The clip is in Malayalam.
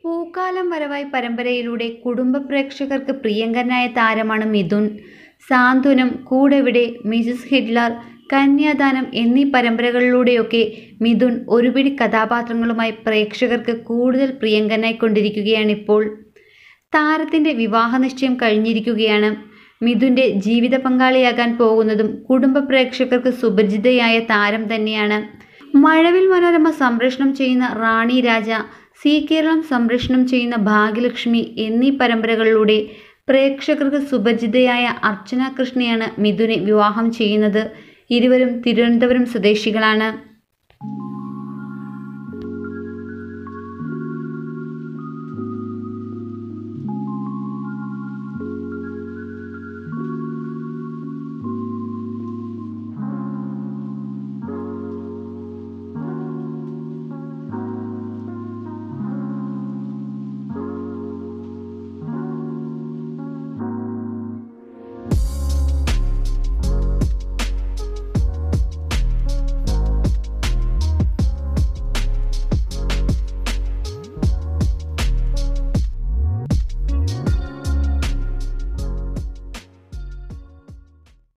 പൂക്കാലം വരവായി പരമ്പരയിലൂടെ കുടുംബ പ്രേക്ഷകർക്ക് പ്രിയങ്കരനായ താരമാണ് മിഥുൻ. സാന്ത്വനം, കൂടെവിടെ, മിസസ് ഹിറ്റ്ലർ, കന്യാദാനം എന്നീ പരമ്പരകളിലൂടെയൊക്കെ മിഥുൻ ഒരുപിടി കഥാപാത്രങ്ങളുമായി പ്രേക്ഷകർക്ക് കൂടുതൽ പ്രിയങ്കരനായിക്കൊണ്ടിരിക്കുകയാണിപ്പോൾ. താരത്തിൻ്റെ വിവാഹ നിശ്ചയം കഴിഞ്ഞിരിക്കുകയാണ്. മിഥുൻ്റെ ജീവിത പങ്കാളിയാകാൻ പോകുന്നതും കുടുംബ പ്രേക്ഷകർക്ക് സുപരിചിതയായ താരം തന്നെയാണ്. മഴവിൽ മനോരമ സംപ്രേഷണം ചെയ്യുന്ന റാണിരാജ, zeekeralam സംപ്രേഷണം ചെയ്യുന്ന ഭാഗ്യലക്ഷ്മി എന്നീ പരമ്പരകളിലൂടെ പ്രേക്ഷകർക്ക് സുപരിചിതയായ അർച്ചന കൃഷ്ണയാണ് മിഥുനെ വിവാഹം ചെയ്യുന്നത്. ഇരുവരും തിരുവനന്തപുരം സ്വദേശികളാണ്.